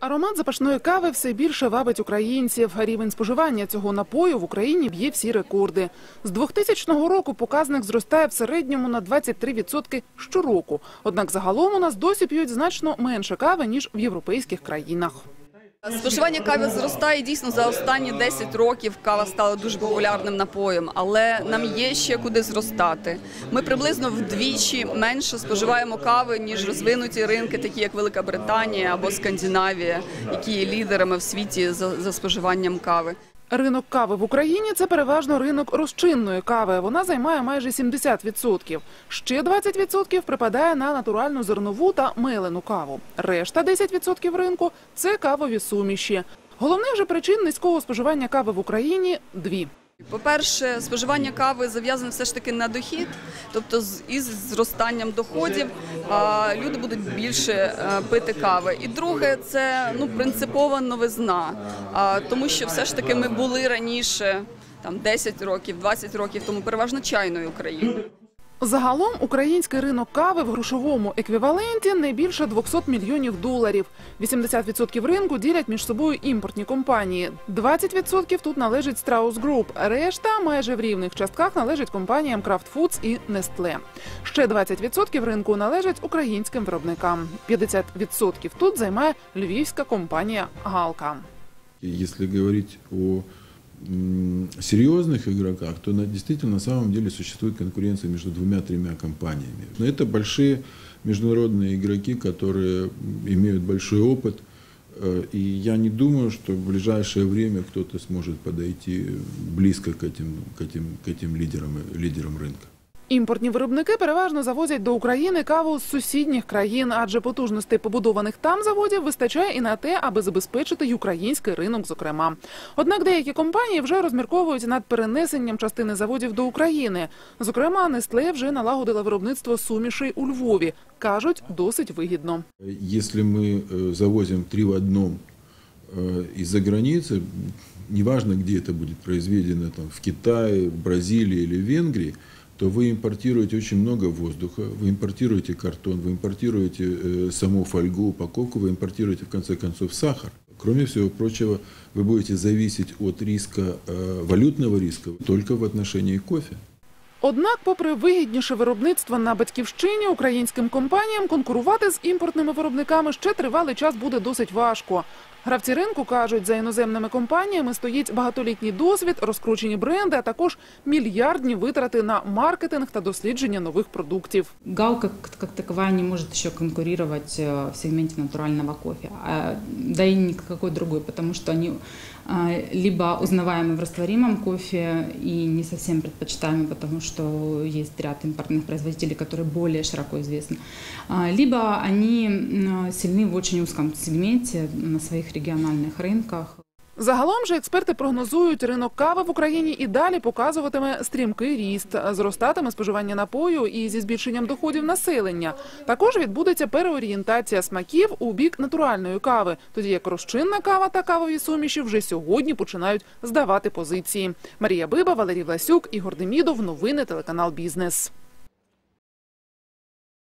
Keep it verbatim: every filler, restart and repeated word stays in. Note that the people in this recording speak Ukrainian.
Аромат запашної кави все більше вабить українців. Рівень споживання цього напою в Україні б'є всі рекорди. З двохтисячного року показник зростає в середньому на двадцять три відсотки щороку. Однак загалом у нас досі п'ють значно менше кави, ніж в європейських країнах. Споживання кави зростає, дійсно, за останні десять років кава стала дуже популярним напоєм, але нам є ще куди зростати. Ми приблизно вдвічі менше споживаємо кави, ніж розвинуті ринки, такі як Велика Британія або Скандинавія, які є лідерами в світі за, за споживанням кави. Ринок кави в Україні – це переважно ринок розчинної кави. Вона займає майже сімдесят відсотків. Ще двадцять відсотків припадає на натуральну зернову та мелену каву. Решта десять відсотків ринку – це кавові суміші. Головних же причин низького споживання кави в Україні – дві. По-перше, споживання кави зав'язане все ж таки на дохід, тобто із зростанням доходів люди будуть більше пити кави. І друге, це ну, принципова новизна, тому що все ж таки ми були раніше, там, десять років, двадцять років тому переважно чайною країною. Загалом український ринок кави в грошовому еквіваленті не більше двохсот мільйонів доларів. вісімдесят відсотків ринку ділять між собою імпортні компанії. двадцять відсотків тут належить Strauss Group, решта майже в рівних частках належить компаніям Kraft Foods і Nestlé. Ще двадцять відсотків ринку належить українським виробникам. п'ятдесят відсотків тут займає львівська компанія «Галка». Якщо говорити о серьезных игроках, то действительно на самом деле существует конкуренция между двумя-тремя компаниями. Но это большие международные игроки, которые имеют большой опыт, и я не думаю, что в ближайшее время кто-то сможет подойти близко к этим, к этим, к этим лидерам, лидерам рынка. Імпортні виробники переважно завозять до України каву з сусідніх країн, адже потужностей побудованих там заводів вистачає і на те, аби забезпечити й український ринок, зокрема. Однак деякі компанії вже розмірковують над перенесенням частини заводів до України. Зокрема, Nestlé вже налагодила виробництво сумішей у Львові. Кажуть, досить вигідно. Якщо ми завозимо три в одному із-за границі, неважно, де це буде произведено, там, в Китаї, в Бразилії або в Венгрії, то вы импортируете очень много воздуха, вы импортируете картон, вы импортируете э, саму фольгу, упаковку, вы импортируете в конце концов сахар. Кроме всего прочего, вы будете зависеть от риска, э, валютного риска только в отношении кофе. Однак, попри вигідніше виробництво на батьківщині, українським компаніям конкурувати з імпортними виробниками ще тривалий час буде досить важко. Гравці ринку кажуть, за іноземними компаніями стоїть багатолітній досвід, розкручені бренди, а також мільярдні витрати на маркетинг та дослідження нових продуктів. Галка как таковая не может еще конкурировать в сегменте натурального кофе, да и никакой другой, потому что они либо узнаваемы в растворимом кофе и не совсем предпочитаемы, потому что есть ряд импортных производителей, которые более широко известны, либо они сильны в очень узком сегменте на своих регіональних ринках. Загалом же експерти прогнозують, ринок кави в Україні і далі показуватиме стрімкий ріст. Зростатиме споживання напою і зі збільшенням доходів населення. Також відбудеться переорієнтація смаків у бік натуральної кави, тоді як розчинна кава та кавові суміші вже сьогодні починають здавати позиції. Марія Биба, Валерій Власюк, Ігор Демідов. Новини телеканал «Бізнес».